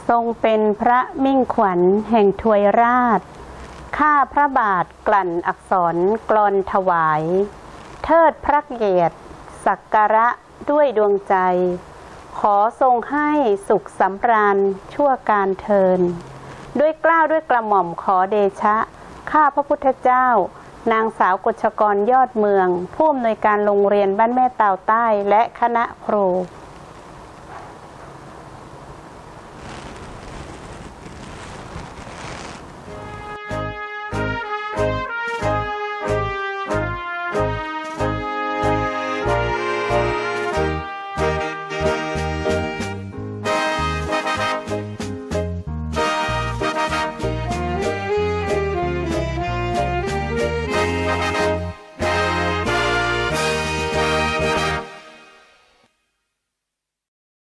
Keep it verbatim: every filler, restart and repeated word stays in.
ทรงเป็นพระมิ่งขวัญแห่งทวยราชข้าพระบาทกลั่นอักษรกลอนถวายเทิดพระเกียรติสักการะด้วยดวงใจขอทรงให้สุขสำราญชั่วการเทินด้วยเกล้าด้วยกระหม่อมขอเดชะข้าพระพุทธเจ้านางสาวกฤษกรยอดเมืองผู้อำนวยการโรงเรียนบ้านแม่เต่าใต้และคณะครู